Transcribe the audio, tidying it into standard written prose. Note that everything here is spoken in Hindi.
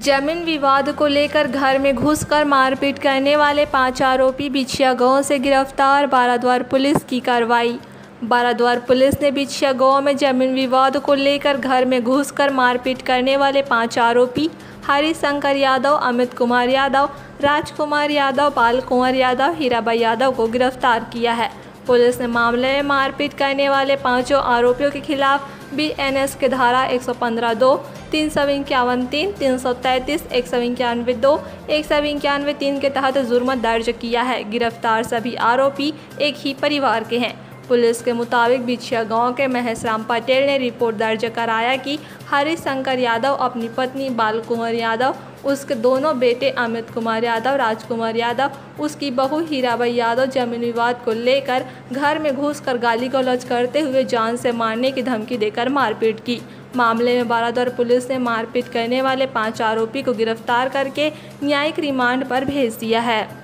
जमीन विवाद को लेकर घर में घुसकर मारपीट करने वाले 5 आरोपी बिछिया गांव से गिरफ्तार। बाराद्वार पुलिस की कार्रवाई। बाराद्वार पुलिस ने बिछिया गांव में जमीन विवाद को लेकर घर में घुसकर मारपीट करने वाले 5 आरोपी हरिशंकर यादव, अमित कुमार यादव, राजकुमार यादव, बाल कुंवर यादव, हीराबाई यादव को गिरफ्तार किया है। पुलिस ने मामले में मारपीट करने वाले 5 आरोपियों के खिलाफ BNS के धारा 115(2), 351(3), 333, 191(2), 191(3) के तहत जुर्म दर्ज किया है। गिरफ्तार सभी आरोपी एक ही परिवार के हैं। पुलिस के मुताबिक बिछिया गांव के महेश राम पटेल ने रिपोर्ट दर्ज कराया कि हरिशंकर यादव अपनी पत्नी बाल कुंवर यादव, उसके दोनों बेटे अमित कुमार यादव, राजकुमार यादव, उसकी बहू हीराबाई यादव जमीन विवाद को लेकर घर में घुसकर गाली गलौज करते हुए जान से मारने की धमकी देकर मारपीट की। मामले में बाराद्वार पुलिस ने मारपीट करने वाले 5 आरोपी को गिरफ्तार करके न्यायिक रिमांड पर भेज दिया है।